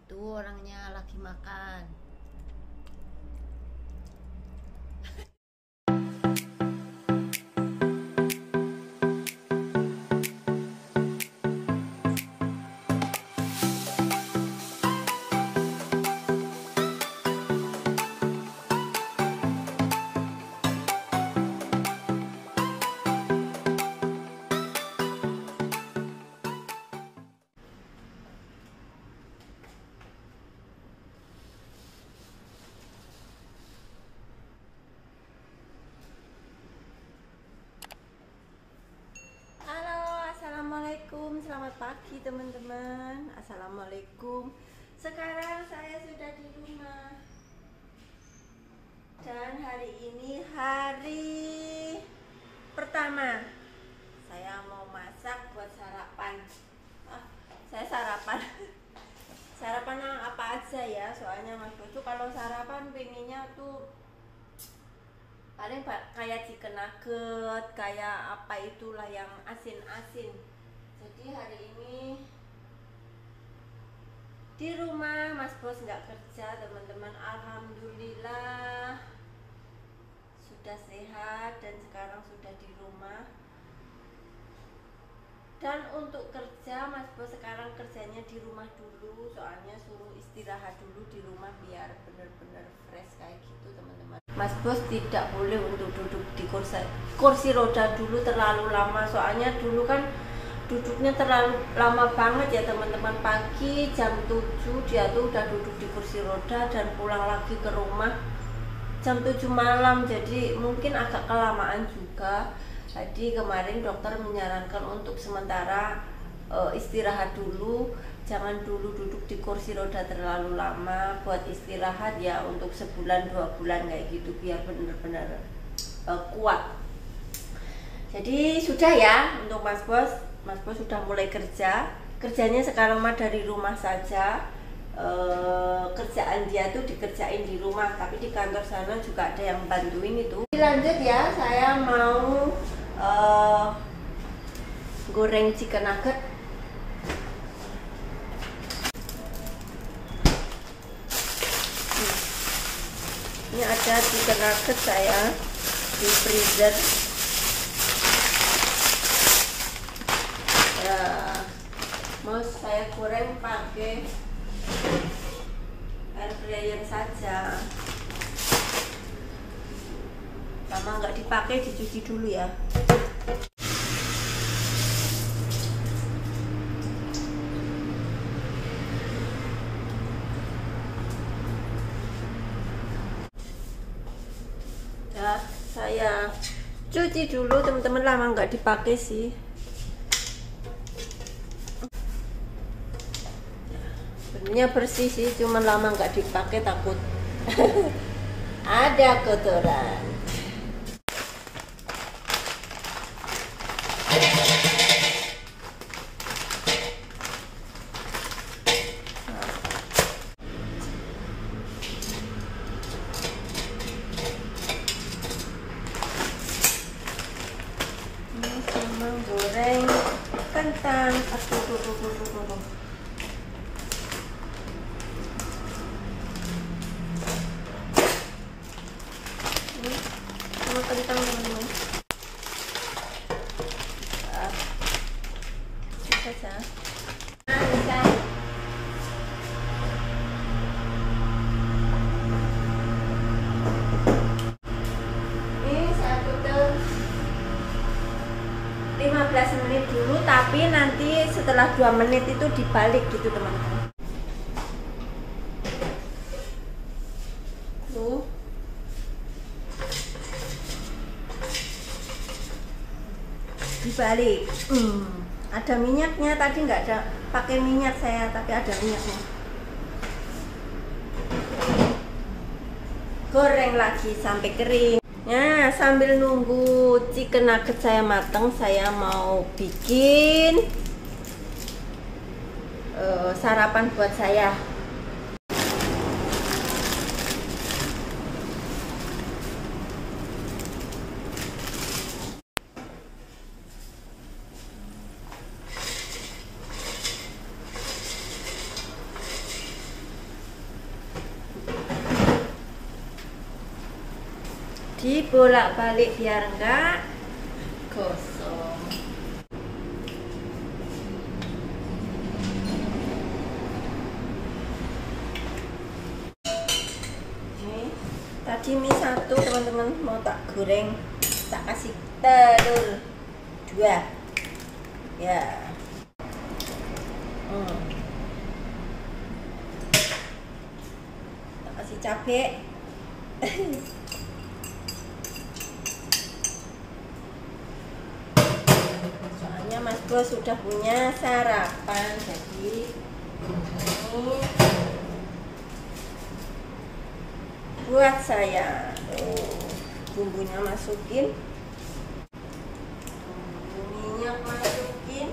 itu orangnya lagi makan. Assalamualaikum, selamat pagi teman-teman. Assalamualaikum. Sekarang saya sudah di rumah. Dan hari ini hari pertama. Saya mau masak buat sarapan. Saya sarapan. Sarapan apa aja ya? Soalnya Mas Bos tuh kalau sarapan pengennya tuh paling kayak chicken nugget, kayak apa itulah yang asin-asin. Jadi hari ini di rumah, Mas Bos nggak kerja teman-teman. Alhamdulillah sudah sehat dan sekarang sudah di rumah. Dan untuk kerja, Mas Bos sekarang kerjanya di rumah dulu, soalnya suruh istirahat dulu di rumah biar bener-bener fresh kayak gitu teman-teman. Mas Bos tidak boleh untuk duduk di kursi roda dulu terlalu lama, soalnya dulu kan duduknya terlalu lama banget ya teman-teman. Pagi jam 7 dia tuh udah duduk di kursi roda dan pulang lagi ke rumah jam 7 malam, jadi mungkin agak kelamaan juga. Jadi kemarin dokter menyarankan untuk sementara istirahat dulu, jangan dulu duduk di kursi roda terlalu lama, buat istirahat ya untuk sebulan 2 bulan kayak gitu biar benar-benar kuat. Jadi sudah ya untuk Mas Bos. Mas Bos sudah mulai kerja. Kerjanya sekarang mah dari rumah saja. Kerjaan dia tuh dikerjain di rumah, tapi di kantor sana juga ada yang bantuin itu. Lanjut ya, saya mau goreng chicken nugget. Ini ada chicken nugget saya di freezer. Ya, mau saya goreng pakai air fryer saja. Lama nggak dipakai, dicuci dulu ya. Ya, saya cuci dulu teman-teman, lama nggak dipakai sih. Sebenarnya bersih sih, cuman lama nggak dipakai takut ada kotoran. Sama goreng kentang. Aduh. Sama kentang teman-teman. Ini saja. Ini saya tutup 15 menit dulu, tapi nanti setelah 2 menit itu dibalik gitu teman-teman. Tuh. Dibalik. Ada minyaknya, tadi nggak ada pakai minyak saya, tapi ada minyaknya. Goreng lagi sampai kering. Nah, sambil nunggu chicken nugget saya matang, saya mau bikin sarapan buat saya. dibolak-balik biar enggak gosong. Tadi mie 1 teman-teman mau tak goreng, tak kasih telur 2 ya. Tak kasih cabai. Soalnya Mas Bos sudah punya sarapan, jadi ini buat saya. Bumbunya masukin, minyak masukin.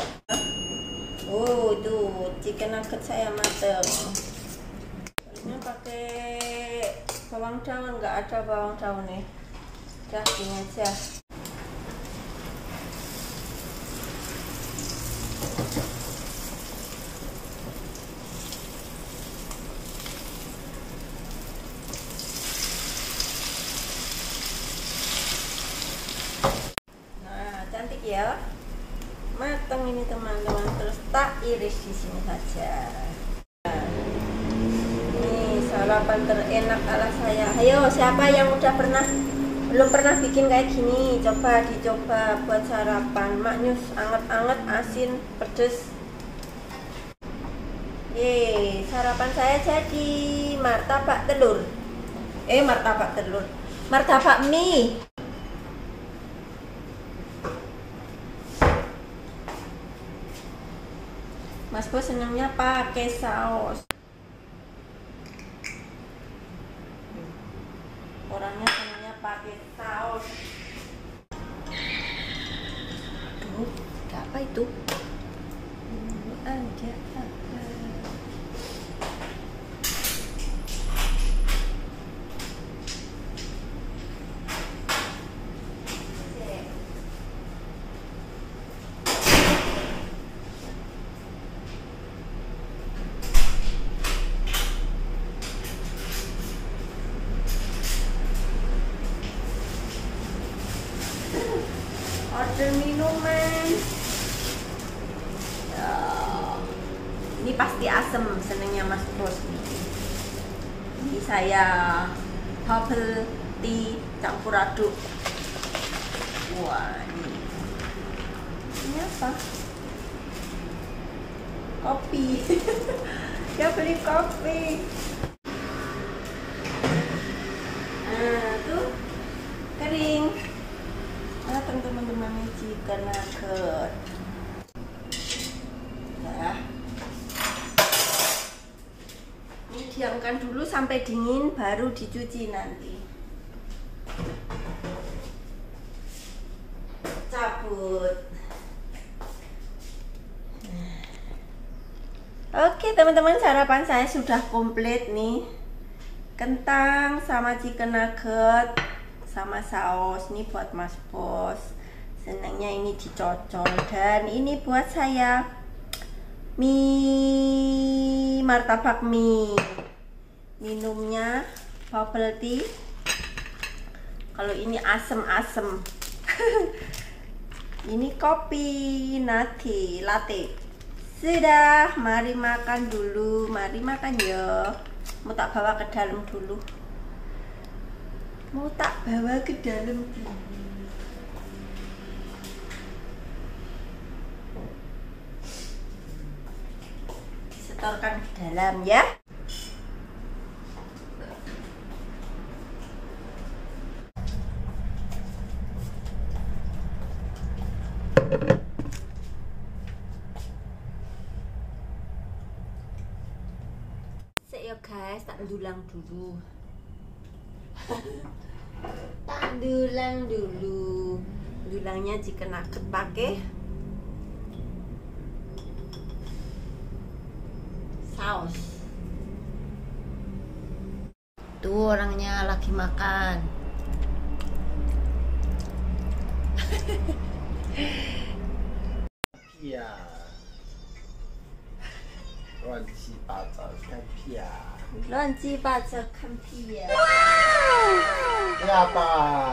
Tuh chicken nugget saya mateng. Ini pakai bawang daun, nggak ada bawang daun nih, udah gini aja. Cantik ya, matang ini teman-teman. Terus tak iris di sini saja. Ini sarapan terenak ala saya. Ayo, siapa yang belum pernah bikin kayak gini, coba dicoba buat sarapan. Maknyus, anget-anget, asin, pedes. Sarapan saya jadi martabak telur. Martabak mie. Mas Bos senangnya pakai saus. Orangnya senangnya pakai saus. Aduh, apa itu? Ada apa? Order minuman ya. Ini pasti asem, senengnya Mas Bos. Ini saya bubble tea campur aduk. Wah, ini apa? Kopi. Dia beli kopi. Nah, tuh kering. Teman-teman, ini chicken nugget ya. Ini diamkan dulu sampai dingin, baru dicuci nanti. Cabut. Oke teman-teman, sarapan saya sudah komplit nih. Kentang sama chicken nugget sama saus. Ini buat Mas Bos, senangnya ini dicocol. Dan ini buat saya mie, martabak mie. Minumnya bubble tea. Kalau ini asem-asem. Ini kopi latte. Sudah, mari makan dulu. Mari makan ya. Mau tak bawa ke dalam dulu. Disetorkan ke dalam ya. Ya guys, tak dulang dulu. Dulangnya chicken nugget pakai saus. Tuh orangnya lagi makan. Iya. 乱七八糟看屁呀！ 乱七八糟看屁呀！ Apa?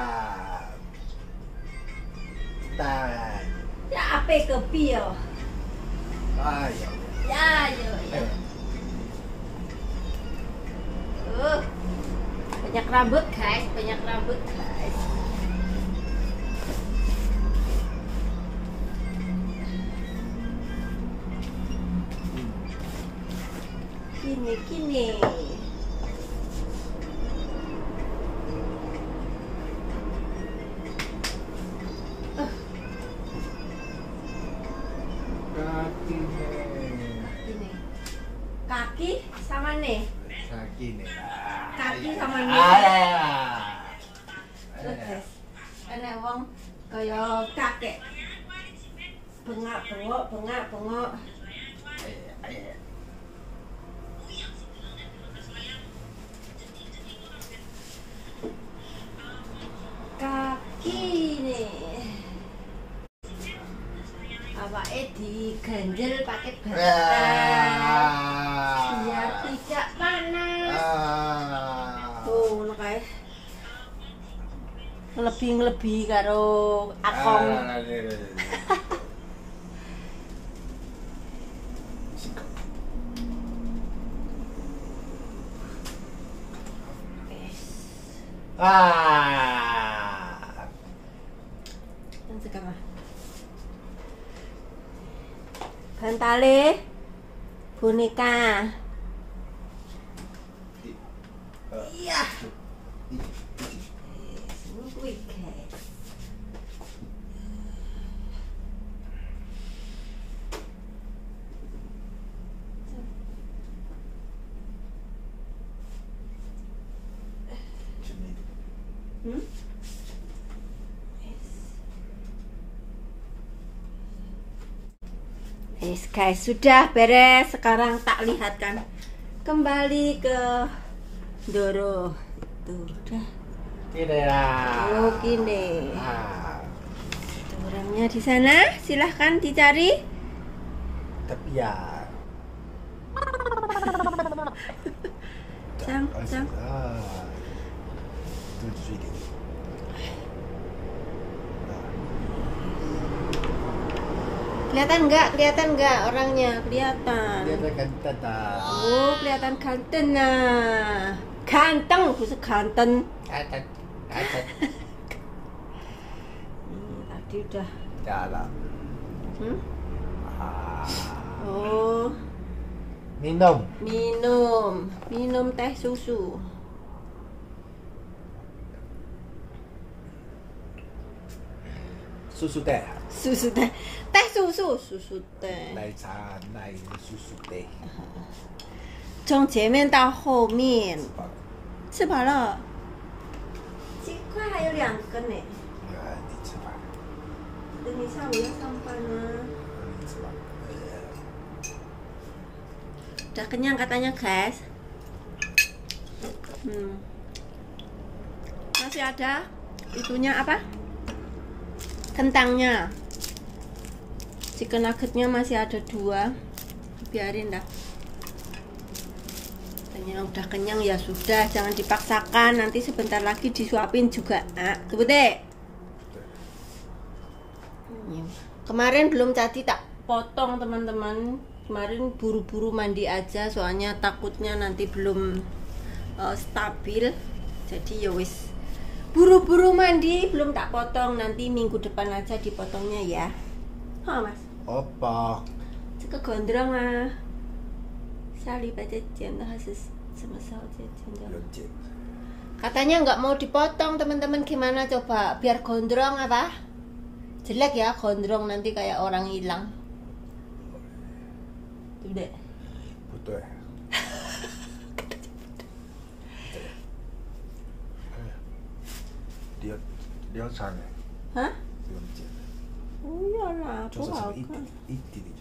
Tan. Ya apa kepi yo? Ayo. Ya yo yo. Banyak rambut guys, banyak rambut guys. Kini. Kaki sama nih. Kaki nih. Kaki sama nih. Guys, enak wong kaya kakek. Bengak-bengok. Kaki nih. Awake diganjel pakai bantal biar tidak panas. Tuh ngono kae. Lebih karo akong. Yang sekarang bantale boneka. Iya. Kuwi guys. Guys, sudah beres. Sekarang tak lihatkan kembali ke Doro. Tuh, udah. Gini lah. Oh, gini. Orangnya di sana, silahkan dicari. Tapi ya. Cang. Itu sedikit. Kelihatan nggak orangnya? Kelihatan. Oh, kelihatan ganteng nah. Ganteng, khusus ganteng. Tadi udah. Jalan. Oh. Minum teh susu. Susu teh. Teh susu teh。 奶茶、奶susu teh。 从前面到后面。吃饱了。奇怪，还有2根呢。 你吃吧。 等一下我要上班啊。 你吃吧。 Udah kenyang katanya guys. Masih ada itunya apa? Kentangnya. Chicken nuggetnya masih ada 2. Biarin dah. Katanya udah kenyang ya sudah, jangan dipaksakan, nanti sebentar lagi disuapin juga. Tuh deh. Kemarin belum jadi tak potong teman-teman. Kemarin buru-buru mandi aja soalnya takutnya nanti belum stabil. Jadi ya wis buru-buru mandi, belum tak potong, nanti minggu depan aja dipotongnya ya. Mas. Apa? 这个 gondrong 啊，下礼拜再剪的还是什么时候再剪的？ Katanya nggak mau dipotong teman-teman, gimana coba biar gondrong apa? Jelek ya gondrong, nanti kayak orang hilang. Tuh deh. Betul. Dia sang. Hah? Belum剪。 Oh iyalah, 就是不什好么一看。 一滴滴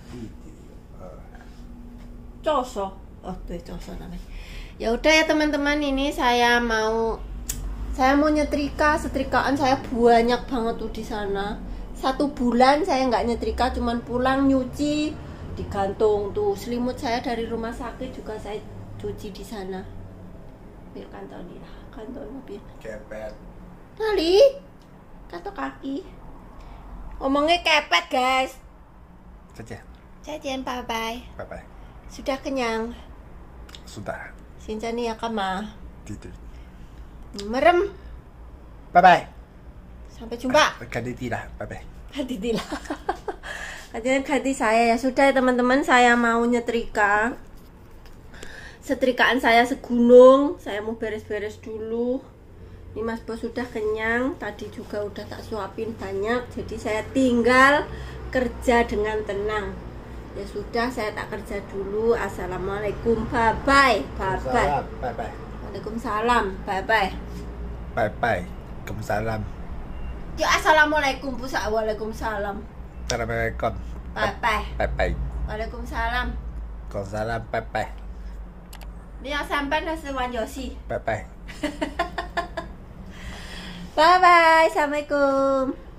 Coso. Oh, tuh coso namanya. Ya udah ya teman-teman, ini saya mau nyetrika, setrikaan saya banyak banget tuh di sana. 1 bulan saya nggak nyetrika, cuman pulang nyuci, digantung tuh selimut saya dari rumah sakit juga saya cuci di sana. Biar kantoni lah, kantoni biar. Kepet. Kali, kata kaki. Ngomongnya kepet guys. Saja. Jajan, bye bye. Bye bye. Sudah kenyang. Sudah. Sinjani ya kama. Tidur. Merem. Bye bye. Sampai jumpa. Ganti tilah. Bye bye. Ganti tilah. Ganti saya ya. Sudah ya teman-teman, saya mau nyetrika. Setrikaan saya segunung. Saya mau beres-beres dulu. Ini Mas Bos sudah kenyang. Tadi juga udah tak suapin banyak. Jadi saya tinggal kerja dengan tenang. Ya sudah, saya tak kerja dulu. Assalamualaikum. Bye bye. Bye bye. Bye bye. Waalaikumsalam. Bye bye. Bye bye. Waalaikumsalam. Ya assalamualaikum Bu. Waalaikumsalam. Assalamualaikum. Bye bye. Bye bye. Waalaikumsalam. Waalaikumsalam. Bye bye. Dia sampai nasi Yosi. Bye bye. Bye bye. Assalamualaikum.